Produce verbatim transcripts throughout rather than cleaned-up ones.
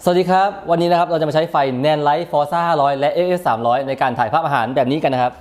สวัสดีครับวันนี้นะครับเราจะมาใช้ไฟ Nanlite Forza ห้าร้อยและ เอฟ เอส สามร้อยในการถ่ายภาพอาหารแบบนี้กันนะครับ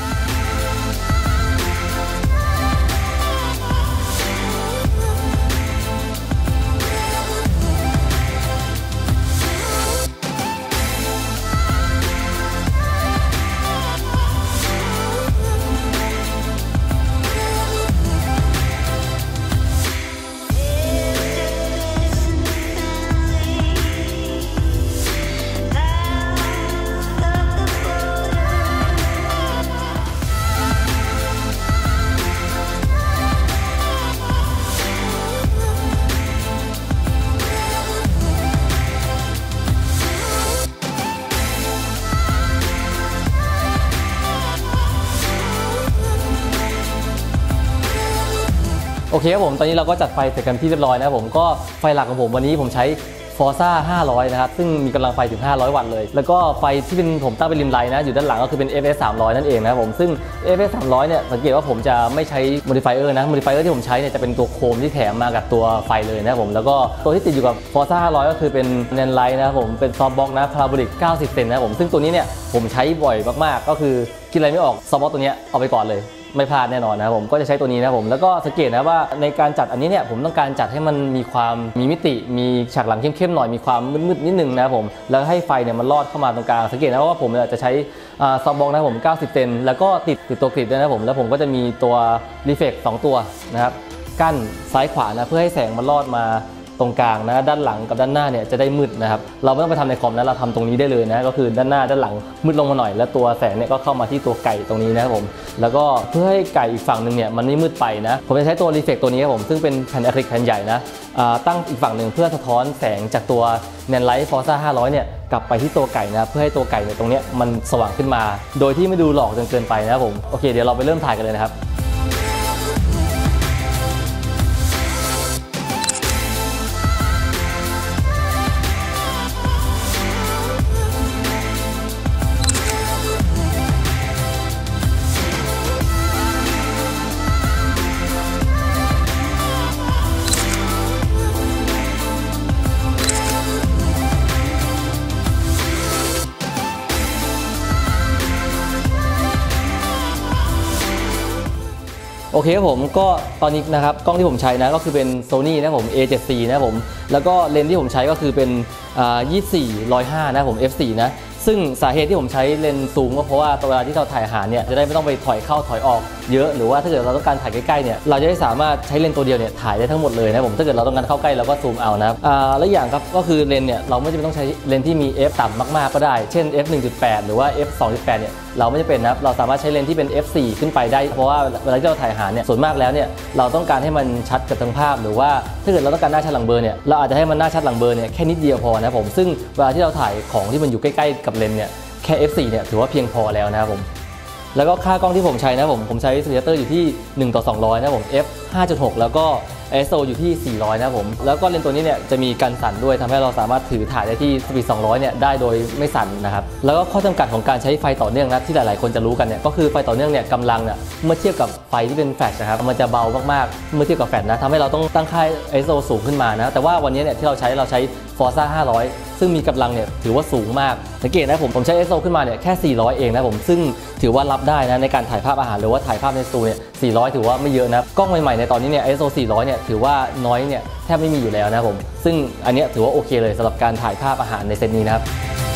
โอเคครับผมตอนนี้เราก็จัดไฟเสร็จกันที่เรียบร้อยนะครับผมก็ไฟหลักของผมวันนี้ผมใช้ Forza ห้าร้อยนะครับซึ่งมีกำลังไฟถึงห้าร้อยวัตต์เลยแล้วก็ไฟที่เป็นผมตั้งเป็นริมไลน์นะอยู่ด้านหลังก็คือเป็น เอฟ เอส สามร้อยนั่นเองนะครับผมซึ่ง เอฟ เอส สามร้อยเนี่ยสังเกตว่าผมจะไม่ใช้ modifier นะ modifier ที่ผมใช้เนี่ยจะเป็นตัวโคมที่แถมมากับตัวไฟเลยนะครับผมแล้วก็ตัวที่ติดอยู่กับ Forza ห้าร้อยก็คือเป็น Nanlite นะครับผมเป็น Softbox นะ Parabolic เก้าสิบเซนนะครับผมซึ่งตัวนี้เนี่ยผมใช้บ่อยมากๆก็คือคิดอะไรไม่ออก Softbox ตัวนี้เอาไปก่อนเลยไม่พลาดแน่นอนนะครับผมก็จะใช้ตัวนี้นะครับผมแล้วก็สังเกตนะว่าในการจัดอันนี้เนี่ยผมต้องการจัดให้มันมีความมีมิติมีฉากหลังเข้มๆหน่อยมีความมืดๆนิดนึงนะครับผมแล้วให้ไฟเนี่ยมันลอดเข้ามาตรงกลางสังเกตนะว่าผมจะใช้ซอฟต์บ็อกซ์นะครับผมเก้าสิบเซนแล้วก็ติดติดตัวกริดด้วยนะครับผมแล้วผมก็จะมีตัวรีเฟล็กซ์สองตัวนะครับกั้นซ้ายขวานะเพื่อให้แสงมันลอดมาตรงกลางนะด้านหลังกับด้านหน้าเนี่ยจะได้มืดนะครับเราไม่ต้องไปทำในคอมนะเราทำตรงนี้ได้เลยนะก็คือด้านหน้าด้านหลังมืดลงมาหน่อยแล้วตัวแสงเนี่ยก็เข้ามาที่ตัวไก่ตรงนี้นะครับผมแล้วก็เพื่อให้ไก่อีกฝั่งหนึ่งเนี่ยมันไม่มืดไปนะผมจะใช้ตัวรีเฟล็กตัวนี้ครับผมซึ่งเป็นแผ่นอะคริลิกแผ่นใหญ่นะตั้งอีกฝั่งหนึ่งเพื่อสะท้อนแสงจากตัว Nanlite Forza ห้าร้อยเนี่ยกลับไปที่ตัวไก่นะเพื่อให้ตัวไก่เนี่ยตรงนี้มันสว่างขึ้นมาโดยที่ไม่ดูหลอกจนเกินไปนะครับผมโอเคเดี๋ยวเราไปเริ่มถ่ายกันเลยนะครับโอเคครับผมก็ตอนนี้นะครับกล้องที่ผมใช้นะก็คือเป็น Sony นะผม เอ เจ็ด ซี นะผมแล้วก็เลนส์ที่ผมใช้ก็คือเป็นยี่สิบสี่ หนึ่งร้อยห้านะผม เอฟ โฟร์ นะซึ่งสาเหตุที่ผมใช้เลนส์ซูมก็เพราะว่าเวลาที่เราถ่ายอาหารเนี่ยจะได้ไม่ต้องไปถอยเข้าถอยออกเยอะหรือว่าถ้าเกิดเราต้องการถ่ายใกล้ๆเนี่ยเราจะได้สามารถใช้เลนส์ตัวเดียวเนี่ยถ่ายได้ทั้งหมดเลยนะผมถ้าเกิดเราต้องการเข้าใกล้เราก็ซูมเอานะครับและอย่างครับก็คือเลนส์เนี่ยเราไม่จำเป็นต้องใช้เลนส์ที่มี f ต่ำมากๆก็ได้เช่น เอฟ หนึ่งจุดแปด หรือว่า เอฟ สองจุดแปด เนี่ยเราไม่จำเป็นนะครับเราสามารถใช้เลนส์ที่เป็น เอฟ โฟร์ ขึ้นไปได้เพราะว่าเวลาที่เราถ่ายอาหารเนี่ยส่วนมากแล้วเนี่ยเราต้องการให้มันชัดกับทั้งภาพหรือว่าถ้าเกิดเราต้องการหน้าชัดหลังเบลอเนี่ยเราอาจจะให้มันหน้าชัดหลังเบลอเนี่ยแค่นิดเดียวพอนะผมซึ่งเวลาที่เราถ่ายของที่มันอยู่ใกล้ๆกับเลนส์เนี่ยแค่ เอฟ โฟร์ เนี่ยถือว่าเพียงพอแล้วนะครับผมแล้วก็ค่ากล้องที่ผมใช้นะผมผมใช้สเปซเตอร์อยู่ที่หนึ่งต่อสองร้อยนะผม เอฟ ห้าจุดหก แล้วก็ ไอ เอส โอ อยู่ที่สี่ร้อยนะผมแล้วก็เลนส์ตัวนี้เนี่ยจะมีกันสั่นด้วยทำให้เราสามารถถือถ่ายได้ที่สปีดสองร้อยเนี่ยได้โดยไม่สั่นนะครับแล้วก็ข้อจำกัดของการใช้ไฟต่อเนื่องนะที่หลายๆคนจะรู้กันเนี่ยก็คือไฟต่อเนื่องเนี่ยกำลังเนี่ยเมื่อเทียบกับไฟที่เป็นแฟลชนะครับมันจะเบามากๆเมื่อเทียบกับแฟลชนะทำให้เราต้องตั้งค่า ไอ เอส โอ สูงขึ้นมานะแต่ว่าวันนี้เนี่ยที่เราใช้เราใช้ Forza ห้าร้อยซึ่งมีกำลังเนี่ยถือว่าสูงมากสังเกตนะผมผมใช้ ไอ เอส โอ ขึ้นมาเนี่ยแค่สี่ร้อยเองนะผมซึ่งถือว่ารับได้นะในการถ่ายภาพอาหารหรือว่าถ่ายภาพในสตูเนี่ยสี่ร้อยถือว่าไม่เยอะนะกล้องใหม่ๆในตอนนี้เนี่ย ไอ เอส โอ สี่ร้อยเนี่ยถือว่าน้อยเนี่ยแทบไม่มีอยู่แล้วนะผมซึ่งอันนี้ถือว่าโอเคเลยสำหรับการถ่ายภาพอาหารในเซตนี้นะครับ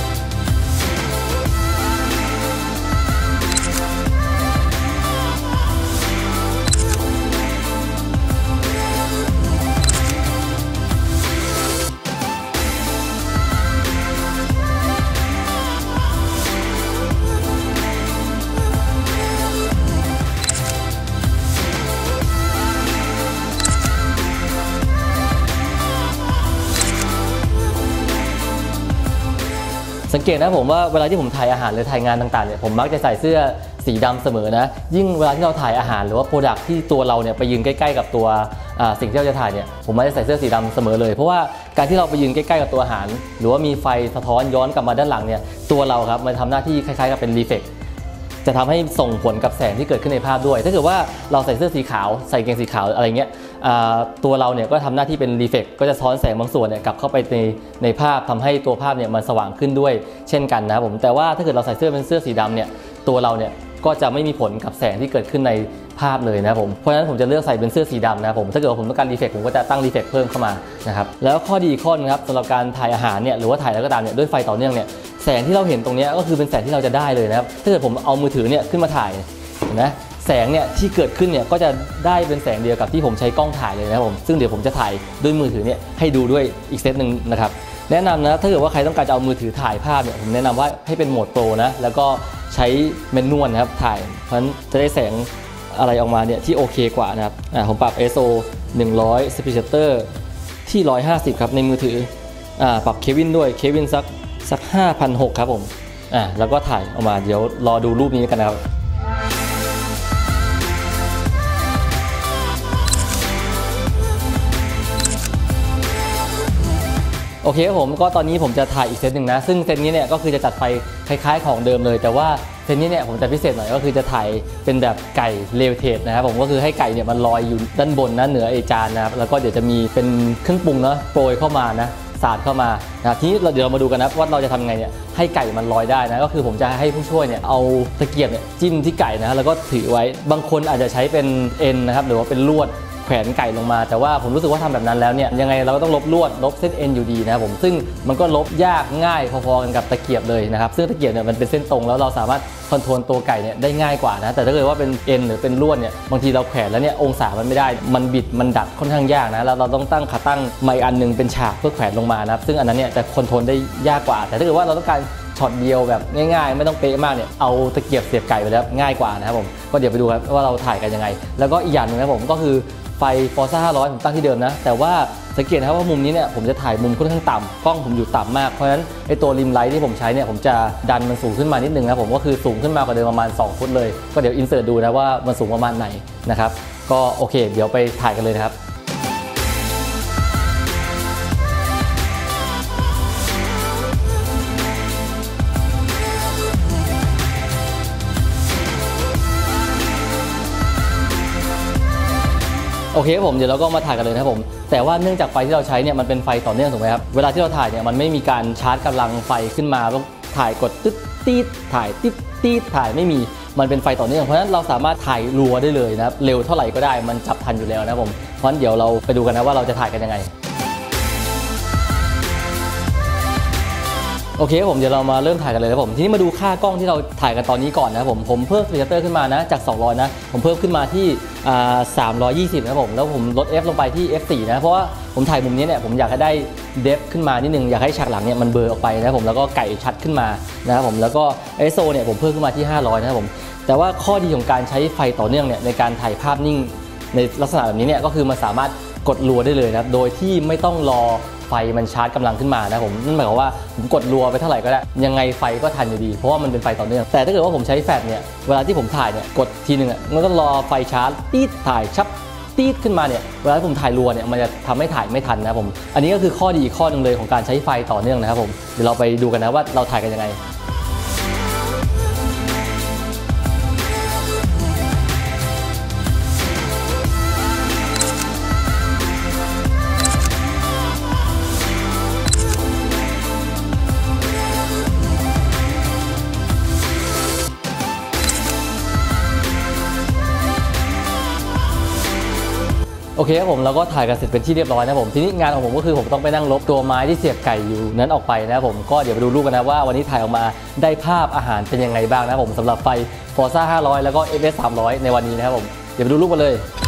สังเกตนะผมว่าเวลาที่ผมถ่ายอาหารหรือถ่ายงานต่างๆเนี่ยผมมักจะใส่เสื้อสีดำเสมอนะยิ่งเวลาที่เราถ่ายอาหารหรือว่าโปรดักที่ตัวเราเนี่ยไปยืนใกล้ๆกับตัวสิ่งที่เราจะถ่ายเนี่ยผมมักจะใส่เสื้อสีดำเสมอเลยเพราะว่าการที่เราไปยืนใกล้ๆกับตัวอาหารหรือว่ามีไฟสะท้อนย้อนกลับมาด้านหลังเนี่ยตัวเราครับมันทำหน้าที่คล้ายๆกับเป็นรีเฟล็กจะทำให้ส่งผลกับแสงที่เกิดขึ้นในภาพด้วยถ้าเกิดว่าเราใส่เสื้อสีขาวใส่กางเกงสีขาวอะไรเงี้ยตัวเราเนี่ยก็ทำหน้าที่เป็นรีเฟกก็จะซ้อนแสงบางส่วนเนี่ยกลับเข้าไปในในภาพทำให้ตัวภาพเนี่ยมันสว่างขึ้นด้วยเช่นกันนะครับผมแต่ว่าถ้าเกิดเราใส่เสื้อเป็นเสื้อสีดำเนี่ยตัวเราเนี่ยก็จะไม่มีผลกับแสงที่เกิดขึ้นในภาพเลยนะครับผมเพราะฉะนั้นผมจะเลือกใส่เป็นเสื้อสีดำนะครับผมถ้าเกิดว่าผมต้องการรีเฟกผมก็จะตั้งรีเฟกเพิ่มเข้ามานะครับแล้วข้อดีข้อนึงครับสำหรับการถ่ายอาหารเนี่ยหรือว่าถ่ายแล้วก็ตามเนี่ยด้วยไฟต่อเนื่องเนี่ยแสงที่เราเห็นตรงนี้ก็คือเป็นแสงที่เราจะได้เลยนะครับถ้าเกิดผมเอามือถือเนี่ยขึ้นมาถ่ายนะแสงเนี่ยที่เกิดขึ้นเนี่ยก็จะได้เป็นแสงเดียวกับที่ผมใช้กล้องถ่ายเลยนะครับผมซึ่งเดี๋ยวผมจะถ่ายด้วยมือถือเนี่ยให้ดูด้วยอีกเซตหนึ่งนะครับแนะนำนะถ้าเกิดว่าใครต้องการจะเอามือถือถ่ายภาพเนี่ยผมแนะนำว่าให้เป็นโหมดโปรนะแล้วก็ใช้แมนนวลนะครับถ่ายเพราะฉะนั้นจะได้แสงอะไรออกมาเนี่ยที่โอเคกว่านะครับอ่าผมปรับ ไอ เอส โอ หนึ่งร้อย Speed Shutter ที่หนึ่งร้อยห้าสิบครับในมือถืออ่าปรับเควินด้วยเควินสักสัก ห้าพันหกร้อย ครับผมอ่าแล้วก็ถ่ายออกมาเดี๋ยวรอดูรูปนี้กันนะครับโอเคครับผมก็ตอนนี้ผมจะถ่ายอีกเซตหนึ่งนะซึ่งเซตนี้เนี่ยก็คือจะจัดไฟคล้ายๆของเดิมเลยแต่ว่าเซตนี้เนี่ยผมจะพิเศษหน่อยก็คือจะถ่ายเป็นแบบไก่เลเวเทดนะครับผมก็คือให้ไก่เนี่ยมันลอยอยู่ด้านบนนะเหนือไอจานนะครับแล้วก็เดี๋ยวจะมีเป็นเครื่องปรุงนะโปรยเข้ามานะสาดเข้ามานะทีนี้เราเดี๋ยวเรามาดูกันนะว่าเราจะทำไงเนี่ยให้ไก่มันลอยได้นะก็คือผมจะให้ผู้ช่วยเนี่ยเอาตะเกียบเนี่ยจิ้มที่ไก่นะแล้วก็ถือไว้บางคนอาจจะใช้เป็นเอ็นนะครับหรือว่าเป็นลวดแขวนไก่ลงมาแต่ว่าผมรู้สึกว่าทำแบบนั้นแล้วเนี่ยยังไงเราก็ต้องลบลวดลบเส้นเอ็นอยู่ดีนะครับผมซึ่งมันก็ลบยากง่ายพอๆกันกับตะเกียบเลยนะครับซึ่งตะเกียบเนี่ยมันเป็นเส้นตรงแล้วเราสามารถคอนโทรลตัวไก่เนี่ยได้ง่ายกว่านะแต่ถ้าเกิดว่าเป็นเอ็นหรือเป็นลวดเนี่ยบางทีเราแขวนแล้วเนี่ยองศามันไม่ได้มันบิดมันดัดค่อนข้างยากนะแล้วเราต้องตั้งขาตั้งไม้อันนึงเป็นฉากเพื่อแขวนลงมานะครับซึ่งอันนั้นเนี่ยจะคอนโทรลได้ยากกว่าแต่ถ้าเกิดว่าเราต้องการช็อตเดียวแบบง่ายๆไม่ต้องเป๊ะมากเนี่ยเอาตะเกียบเสียบไก่ไปแล้วง่ายกว่านะครับผมก็เดี๋ยวไปดูครับว่าเราถ่ายกันยังไงแล้วก็อีกอย่างนึงนะผมก็คือไฟ Forza ห้าร้อยผมตั้งที่เดิมนะแต่ว่าสังเกตนะครับว่ามุมนี้เนี่ยผมจะถ่ายมุมค่อนข้างต่ำกล้องผมอยู่ต่ำมากเพราะฉะนั้นไอตัวริมไลท์ที่ผมใช้เนี่ยผมจะดันมันสูงขึ้นมานิดนึงนะผมก็คือสูงขึ้นมากว่าเดิมประมาณสองฟุตเลยก็เดี๋ยวอินเสิร์ตดูนะว่ามันสูงประมาณไหนนะครับก็โอเคเดี๋ยวไปถ่ายกันเลยนะครับโอเคผมเดี๋ยวเราก็มาถ่ายกันเลยนะครับผมแต่ว่าเนื่องจากไฟที่เราใช้เนี่ยมันเป็นไฟต่อเนื่องถูกไหมครับเวลาที่เราถ่ายเนี่ยมันไม่มีการชาร์จกำลังไฟขึ้นมาต้องถ่ายกดตึ๊ดตีดถ่ายติดตีดถ่ายไม่มีมันเป็นไฟต่อเนื่องเพราะฉะนั้นเราสามารถถ่ายรัวได้เลยนะครับเร็วเท่าไหร่ก็ได้มันจับทันอยู่แล้วนะครับผมเพราะฉะนั้นเดี๋ยวเราไปดูกันนะว่าเราจะถ่ายกันยังไงโอเคผมเดี๋ยวเรามาเริ่มถ่ายกันเลยนะผมทีนี้มาดูค่ากล้องที่เราถ่ายกันตอนนี้ก่อนนะผมผมเพิ่มสปีดชัตเตอร์ขึ้นมานะจากสองร้อยนะผมเพิ่มขึ้นมาที่สามร้อยยี่สิบนะผมแล้วผมลด F ลงไปที่ เอฟ โฟร์ นะเพราะว่าผมถ่ายมุมนี้เนี่ยผมอยากให้ได้เดฟขึ้นมานิดนึงอยากให้ฉากหลังเนี่ยมันเบลอออกไปนะผมแล้วก็ไก่ชัดขึ้นมานะครับผมแล้วก็ ไอ เอส โอ เนี่ยผมเพิ่มขึ้นมาที่ห้าร้อยนะครับผมแต่ว่าข้อดีของการใช้ไฟต่อเนื่องเนี่ยในการถ่ายภาพนิ่งในลักษณะแบบนี้เนี่ยก็คือมันสามารถกดรัวได้เลยนะครับโดยที่ไม่ต้องรอไฟมันชาร์จกำลังขึ้นมานะผมนั่นหมายความว่าผมกดรัวไปเท่าไหร่ก็ได้ยังไงไฟก็ทันอยู่ดีเพราะว่ามันเป็นไฟต่อเนื่องแต่ถ้าเกิดว่าผมใช้แฟลชเนี่ยเวลาที่ผมถ่ายเนี่ยกดทีนึงอ่ะมันก็รอไฟชาร์จตีดถ่ายชับตีดขึ้นมาเนี่ยเวลาที่ผมถ่ายรัวเนี่ยมันจะทำให้ถ่ายไม่ทันนะผมอันนี้ก็คือข้อดีข้อหนึ่งเลยของการใช้ไฟต่อเนื่องนะครับผมเดี๋ยวเราไปดูกันนะว่าเราถ่ายกันยังไงโอเคครับผมเราก็ถ่ายกันเสร็จเป็นที่เรียบร้อยนะผมทีนี้งานของผมก็คือผมต้องไปนั่งลบตัวไม้ที่เสียบไก่อยู่นั้นออกไปนะผมก็เดี๋ยวไปดูรูปกันนะว่าวันนี้ถ่ายออกมาได้ภาพอาหารเป็นยังไงบ้างนะผมสำหรับไฟ Forza ห้าร้อยแล้วก็ เอฟ เอส สามร้อยในวันนี้นะครับผมเดี๋ยวไปดูรูปกันเลย